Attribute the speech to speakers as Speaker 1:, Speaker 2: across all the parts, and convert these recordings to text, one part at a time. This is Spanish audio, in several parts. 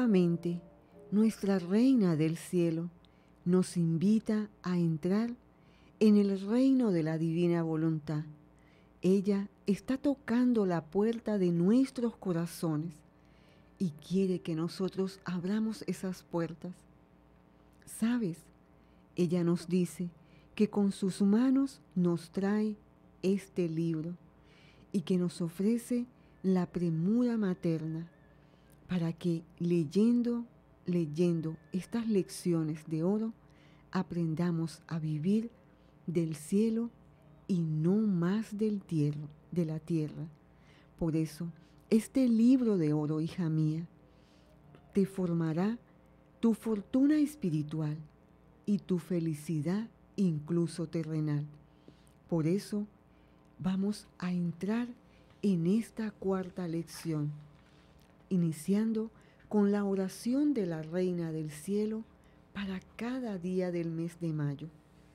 Speaker 1: nuevamente, nuestra Reina del Cielo nos invita a entrar en el reino de la divina voluntad. Ella está tocando la puerta de nuestros corazones y quiere que nosotros abramos esas puertas. ¿Sabes? Ella nos dice que con sus manos nos trae este libro y que nos ofrece la premura materna para que leyendo estas lecciones de oro, aprendamos a vivir del cielo y no más de la tierra. Por eso, este libro de oro, hija mía, te formará tu fortuna espiritual y tu felicidad incluso terrenal. Por eso, vamos a entrar en esta cuarta lección, iniciando con la oración de la Reina del Cielo para cada día del mes de mayo.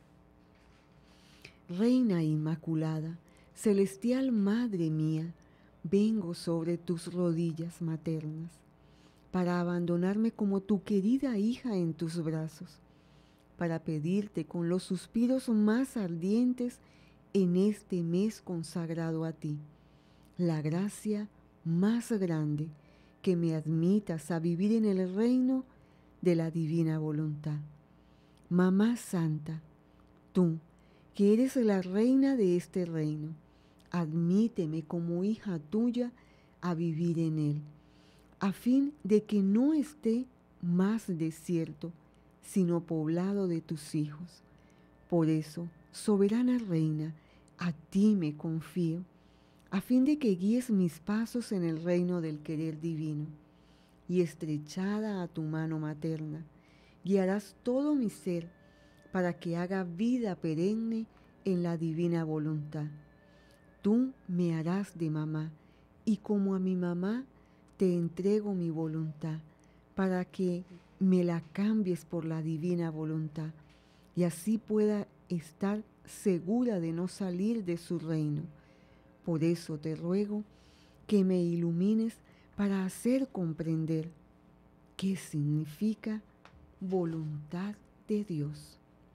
Speaker 1: Reina Inmaculada, celestial Madre mía, vengo sobre tus rodillas maternas para abandonarme como tu querida hija en tus brazos, para pedirte con los suspiros más ardientes en este mes consagrado a ti, la gracia más grande que me admitas a vivir en el reino de la divina voluntad. Mamá Santa, tú, que eres la reina de este reino, admíteme como hija tuya a vivir en él, a fin de que no esté más desierto, sino poblado de tus hijos. Por eso, soberana reina, a ti me confío, a fin de que guíes mis pasos en el reino del querer divino, y estrechada a tu mano materna, guiarás todo mi ser para que haga vida perenne en la divina voluntad. Tú me harás de mamá, y como a mi mamá te entrego mi voluntad, para que me la cambies por la divina voluntad, y así pueda estar segura de no salir de su reino. Por eso te ruego que me ilumines para hacer comprender qué significa voluntad de Dios.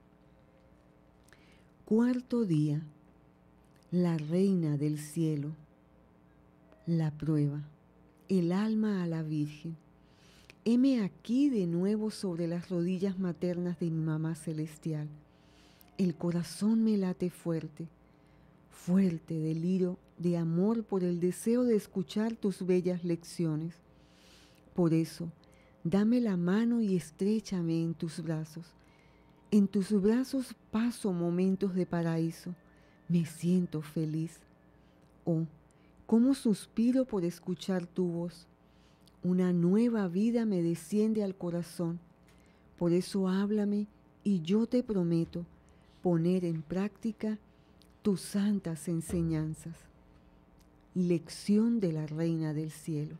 Speaker 1: Cuarto día, la Reina del Cielo, la prueba, el alma a la Virgen. Heme aquí de nuevo sobre las rodillas maternas de mi mamá celestial. El corazón me late fuerte, fuerte deliro de amor por el deseo de escuchar tus bellas lecciones. Por eso, dame la mano y estréchame en tus brazos. En tus brazos paso momentos de paraíso. Me siento feliz. Oh, cómo suspiro por escuchar tu voz. Una nueva vida me desciende al corazón. Por eso háblame y yo te prometo poner en práctica tus santas enseñanzas. Lección de la Reina del Cielo.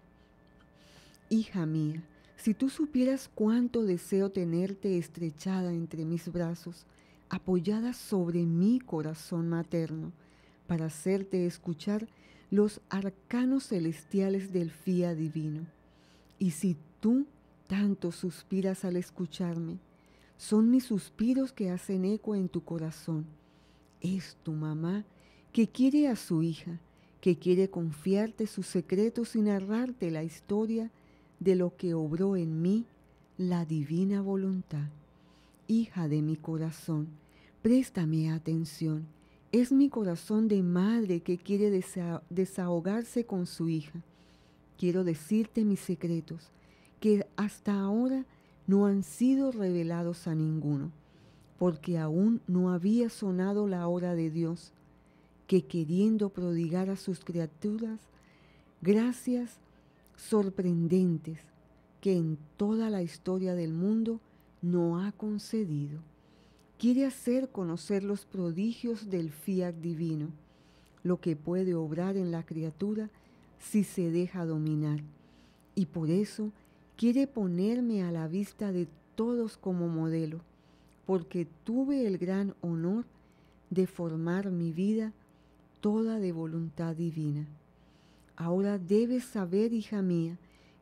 Speaker 1: Hija mía, si tú supieras cuánto deseo tenerte estrechada entre mis brazos, apoyada sobre mi corazón materno, para hacerte escuchar los arcanos celestiales del Fiat divino. Y si tú tanto suspiras al escucharme, son mis suspiros que hacen eco en tu corazón. Es tu mamá que quiere a su hija, que quiere confiarte sus secretos y narrarte la historia de lo que obró en mí la divina voluntad. Hija de mi corazón, préstame atención. Es mi corazón de madre que quiere desahogarse con su hija. Quiero decirte mis secretos, que hasta ahora no han sido revelados a ninguno, porque aún no había sonado la hora de Dios, que queriendo prodigar a sus criaturas gracias sorprendentes que en toda la historia del mundo no ha concedido. Quiere hacer conocer los prodigios del Fiat divino, lo que puede obrar en la criatura si se deja dominar. Y por eso quiere ponerme a la vista de todos como modelo, porque tuve el gran honor de formar mi vida toda de voluntad divina. Ahora debes saber, hija mía,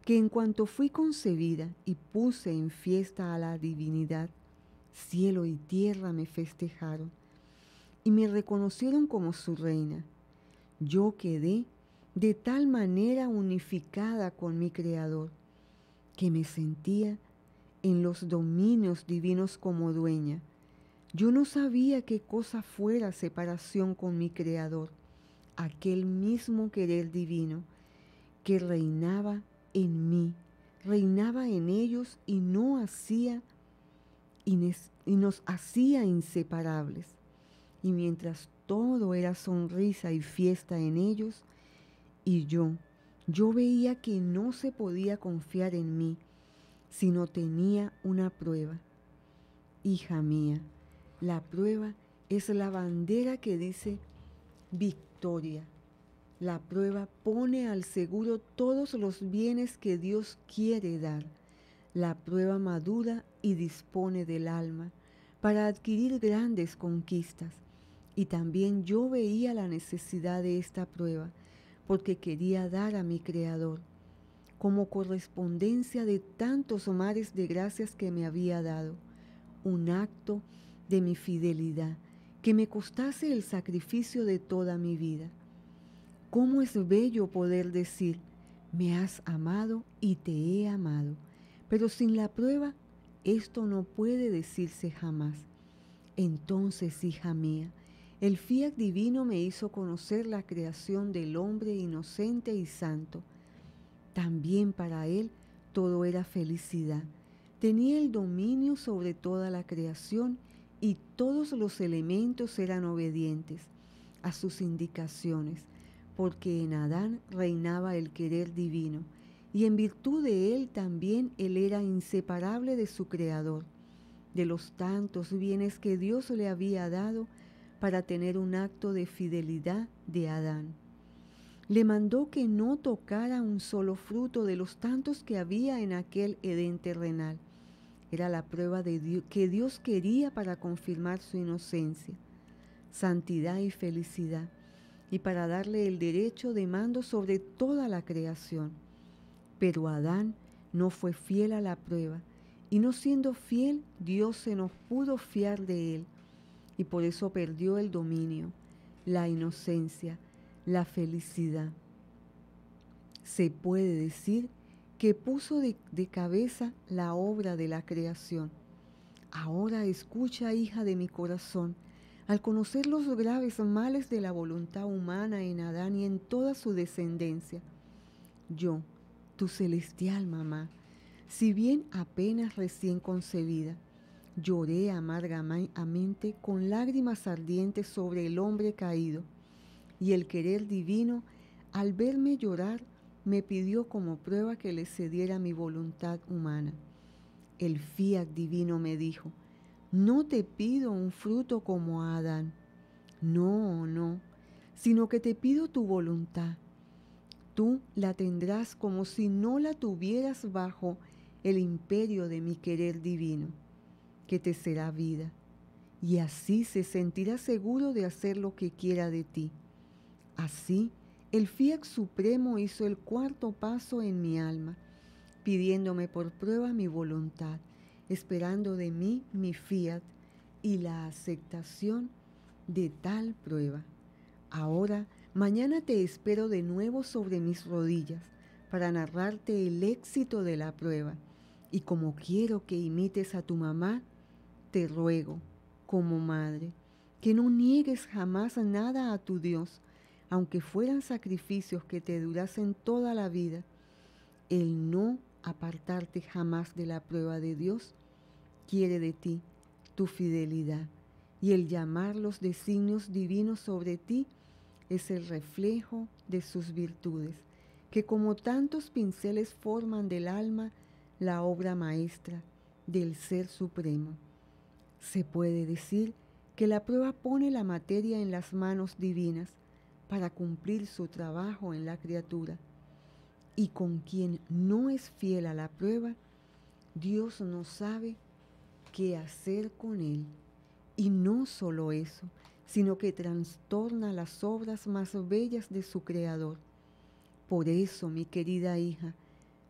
Speaker 1: que en cuanto fui concebida y puse en fiesta a la divinidad, cielo y tierra me festejaron y me reconocieron como su reina. Yo quedé de tal manera unificada con mi Creador, que me sentía en los dominios divinos como dueña. Yo no sabía qué cosa fuera separación con mi Creador, aquel mismo querer divino que reinaba en mí, reinaba en ellos y no hacía y nos hacía inseparables. Y mientras todo era sonrisa y fiesta en ellos, y yo veía que no se podía confiar en mí, sino tenía una prueba. Hija mía, la prueba es la bandera que dice victoria. La prueba pone al seguro todos los bienes que Dios quiere dar. La prueba madura y dispone del alma para adquirir grandes conquistas. Y también yo veía la necesidad de esta prueba, porque quería dar a mi Creador, como correspondencia de tantos mares de gracias que me había dado, un acto de mi fidelidad, que me costase el sacrificio de toda mi vida. ¿Cómo es bello poder decir, me has amado y te he amado? Pero sin la prueba, esto no puede decirse jamás. Entonces, hija mía, el fiat divino me hizo conocer la creación del hombre inocente y santo. También para él todo era felicidad. Tenía el dominio sobre toda la creación y todos los elementos eran obedientes a sus indicaciones, porque en Adán reinaba el querer divino, y en virtud de él también él era inseparable de su Creador, de los tantos bienes que Dios le había dado para tener un acto de fidelidad de Adán. Le mandó que no tocara un solo fruto de los tantos que había en aquel Edén terrenal. Era la prueba de Dios, que Dios quería para confirmar su inocencia, santidad y felicidad, y para darle el derecho de mando sobre toda la creación. Pero Adán no fue fiel a la prueba, y no siendo fiel, Dios se nos pudo fiar de él, y por eso perdió el dominio, la inocencia, la felicidad. Se puede decir que puso de cabeza la obra de la creación. Ahora escucha, hija de mi corazón, al conocer los graves males de la voluntad humana en Adán y en toda su descendencia. Yo, tu celestial mamá, si bien apenas recién concebida, lloré amargamente con lágrimas ardientes sobre el hombre caído, y el querer divino, al verme llorar, me pidió como prueba que le cediera mi voluntad humana. El fiat divino me dijo, no te pido un fruto como a Adán, no, sino que te pido tu voluntad. Tú la tendrás como si no la tuvieras bajo el imperio de mi querer divino, que te será vida, y así se sentirá seguro de hacer lo que quiera de ti. Así, el fiat supremo hizo el cuarto paso en mi alma, pidiéndome por prueba mi voluntad, esperando de mí mi fiat y la aceptación de tal prueba. Ahora, mañana te espero de nuevo sobre mis rodillas para narrarte el éxito de la prueba. Y como quiero que imites a tu mamá, te ruego, como madre, que no niegues jamás nada a tu Dios, aunque fueran sacrificios que te durasen toda la vida. El no apartarte jamás de la prueba de Dios quiere de ti tu fidelidad, y el llamar los designios divinos sobre ti es el reflejo de sus virtudes, que como tantos pinceles forman del alma la obra maestra del Ser Supremo. Se puede decir que la prueba pone la materia en las manos divinas para cumplir su trabajo en la criatura. Y con quien no es fiel a la prueba, Dios no sabe qué hacer con él. Y no solo eso, sino que trastorna las obras más bellas de su Creador. Por eso, mi querida hija,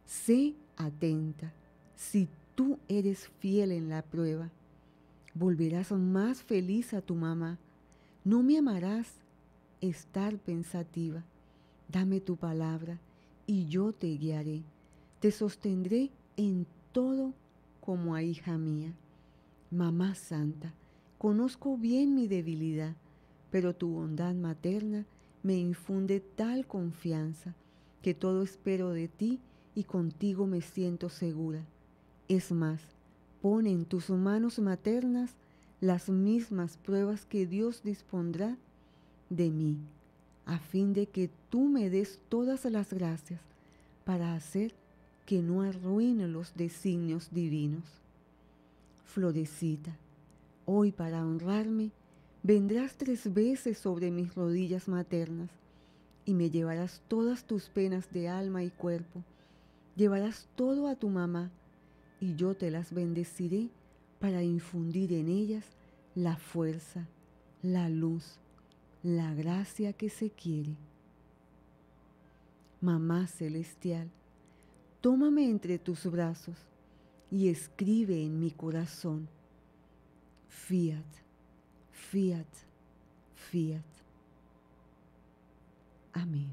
Speaker 1: Sé atenta. Si tú eres fiel en la prueba, volverás más feliz a tu mamá. No me amarás estar pensativa. Dame tu palabra y yo te guiaré. Te sostendré en todo como a hija mía. Mamá Santa, conozco bien mi debilidad, pero tu bondad materna me infunde tal confianza que todo espero de ti y contigo me siento segura. Es más, pone en tus manos maternas las mismas pruebas que Dios dispondrá de mí, a fin de que tú me des todas las gracias para hacer que no arruine los designios divinos. Florecita, hoy para honrarme, vendrás 3 veces sobre mis rodillas maternas y me llevarás todas tus penas de alma y cuerpo. Llevarás todo a tu mamá y yo te las bendeciré para infundir en ellas la fuerza, la luz, la gracia que se quiere. Mamá celestial, tómame entre tus brazos y escribe en mi corazón: Fiat, Fiat, Fiat. Amén.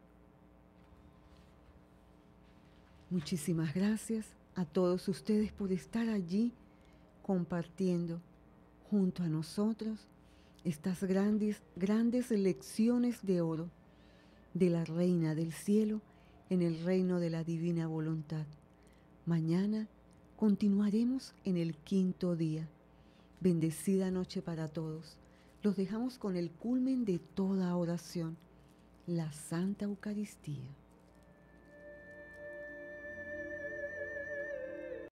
Speaker 1: Muchísimas gracias a todos ustedes por estar allí compartiendo junto a nosotros estas grandes lecciones de oro de la Reina del Cielo en el reino de la divina voluntad. Mañana continuaremos en el 5.º día. Bendecida noche para todos. Los dejamos con el culmen de toda oración, la Santa Eucaristía.